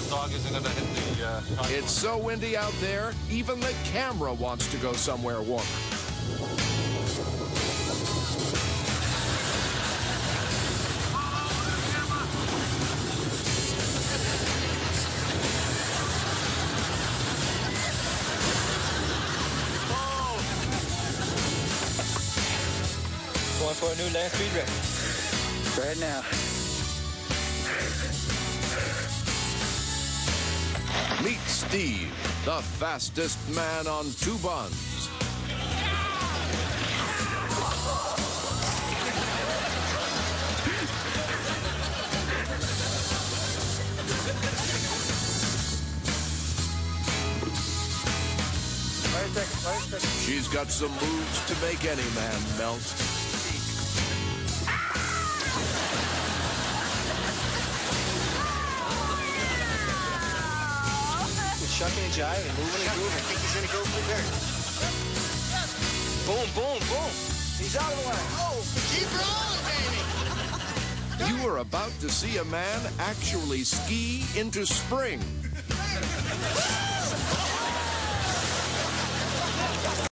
dog isn't going to hit the... It's so windy out there, even the camera wants to go somewhere warmer. Going for a new land speed record. Right now. Meet Steve, the fastest man on 2 buns. She's got some moves to make any man melt. Shucking and jiving, moving and grooving. I think he's gonna go for dirt. Boom, boom, boom. He's out of the way. Oh, keep rolling, baby. You are about to see a man actually ski into spring.